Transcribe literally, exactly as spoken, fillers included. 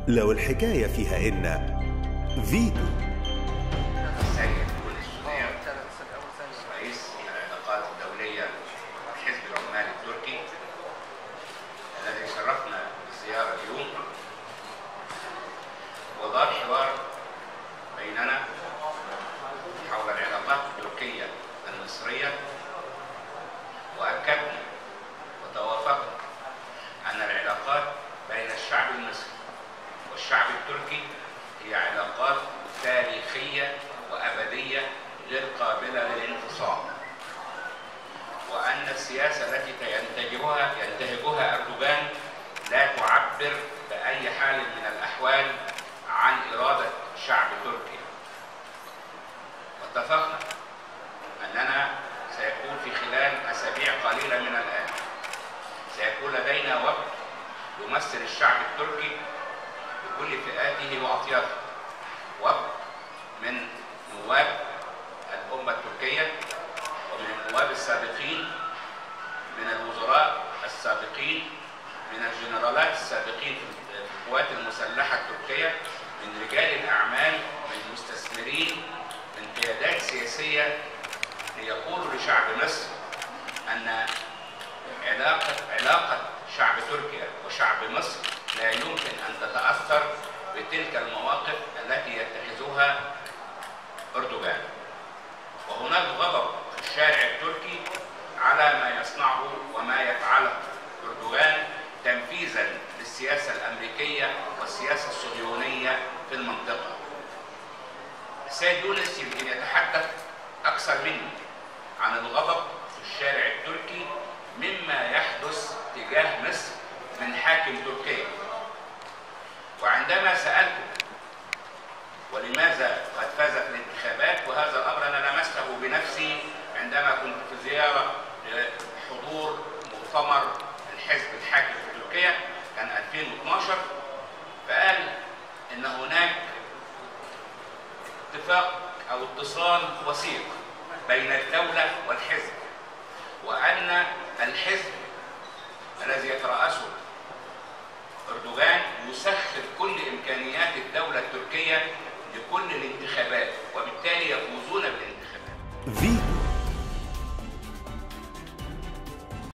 لو الحكاية فيها إن فيتو. السيد السوري رئيس العلاقات الدولية حزب العمال التركي الذي شرفنا بالزيارة اليوم، ودار حوار بيننا حول العلاقات التركية المصرية، وأكدنا وتوافقنا أن العلاقات بين الشعب المصري والشعب التركي هي علاقات تاريخية وأبدية غير قابلة للانفصام، وأن السياسة التي ينتهجها ينتهجها أردوغان لا تعبر بأي حال من الأحوال عن إرادة شعب تركيا. واتفقنا أننا سيكون في خلال أسابيع قليلة من الآن سيكون لدينا وفد يمثل الشعب التركي بكل فئاته وأطيافه، وفد من نواب الأمة التركية ومن النواب السابقين، من الوزراء السابقين، من الجنرالات السابقين في القوات المسلحة التركية، من رجال الأعمال، من المستثمرين، من قيادات سياسية ليقولوا لشعب مصر أن علاقة علاقة شعب تركيا وشعب مصر لا يمكن أن تتأثر بتلك المواقف التي يتخذها أردوغان. وهناك غضب في الشارع التركي على ما يصنعه وما يفعله أردوغان تنفيذا للسياسة الأمريكية والسياسة الصهيونية في المنطقة. السيد يونس يمكن يتحدث أكثر مني عن الغضب في الشارع التركي مما يحدث تجاه مصر من حاكم تركيا. وعندما سألته ولماذا قد فاز في الانتخابات، وهذا الأمر أنا لمسته بنفسي عندما كنت في زيارة لحضور مؤتمر الحزب الحاكم في تركيا كان ألفين واثناشر، فقال إن هناك اتفاق أو اتصال وثيق بين الدولة والحزب، وأن الحزب الذي يترأسه أردوغان يساعد